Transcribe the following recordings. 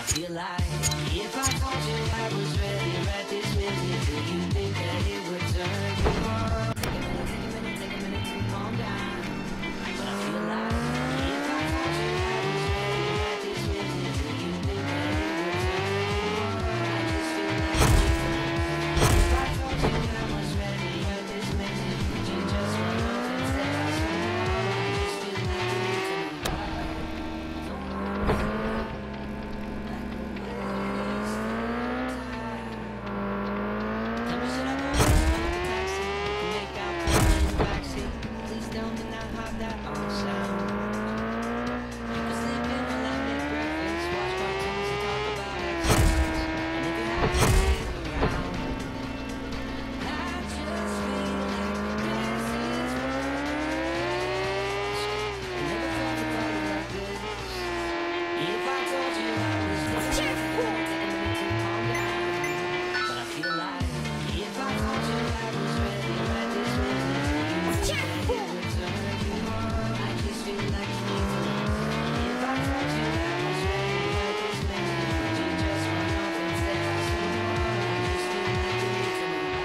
feel like if I told you I was ready right this minute, do you think that it would turn you on? Take a minute to calm down. But I feel like if I told you I was ready right this minute, do you think that it would turn you on? I just feel like if I told you I was ready right this minute, would you just run off and say I was wrong? I just feel like you need to know. Tell me, should I go ahead and call up a taxi? We can make out pulling in the backseat. Please tell me now how that all sounds. You can sleep in while I make breakfast, watch cartoons and talk about exes. And if you have to stick around, I just feel like this is worse. I never thought to call you like this. If I told you I was ready, take a minute to calm down. But I feel like if I told you I was ready right this minute, you would think that it would turn you on. I just feel like you need to know. If I told you I was ready right this minute, would you just run off and say I was wrong? I just feel like you need to know.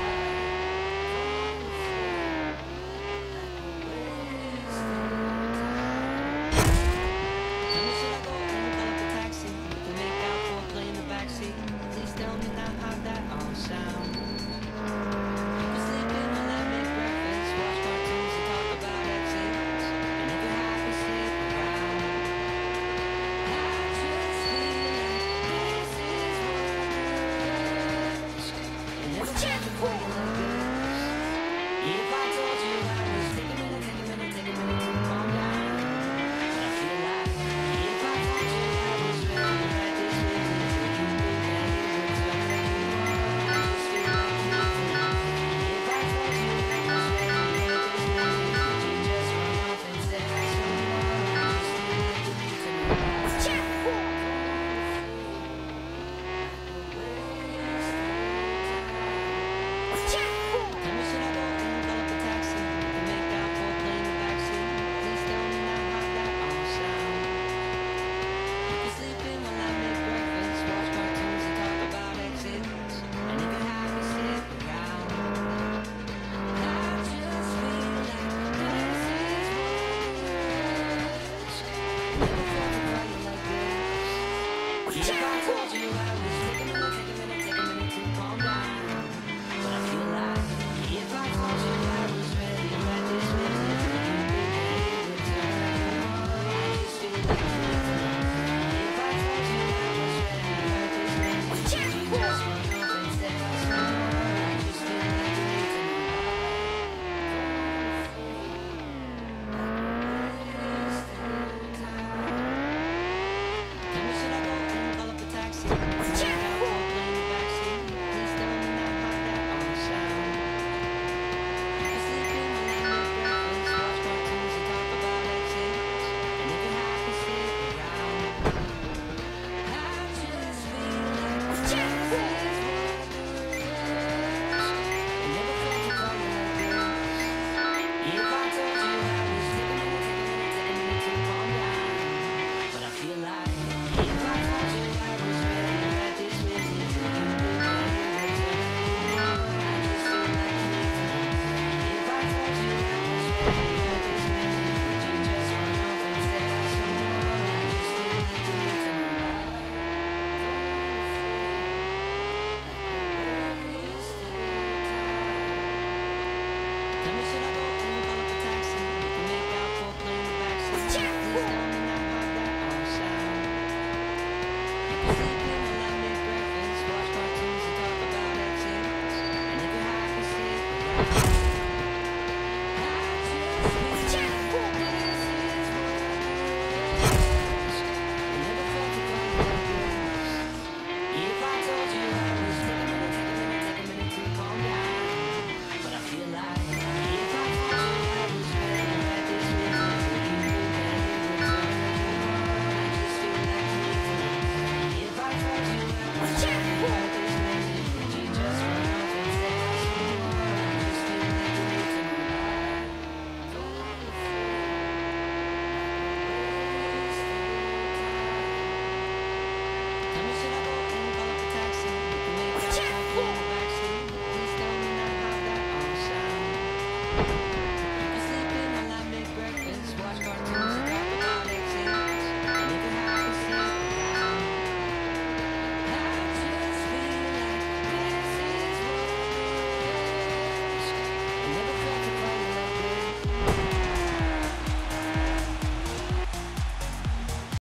Tell me, should I go ahead and call up a taxi? We can make out foreplay in the backseat. Please tell me now how that all sounds. You can sleep in while I make breakfast, watch cartoons and talk about exes. And if you're happy, stick around. I just feel like this is worse. I never thought to call you like this. If I told you I was take a minute to calm down. But I feel like if I told you I was ready right this minute, do you think that it would turn you on? I just feel like you need to know. If I told you I was ready right this minute, would you just run off and say I was wrong? I just feel like you need to know. Tell me, should I go ahead and call up a taxi? We can make out foreplay in the backseat. Please tell me now how that all sounds. You can sleep in while I make breakfast, watch cartoons and talk about exes. And if you're happy, stick around. I just feel like this is worse. I never thought to call you like this. If I told you I was taking a minute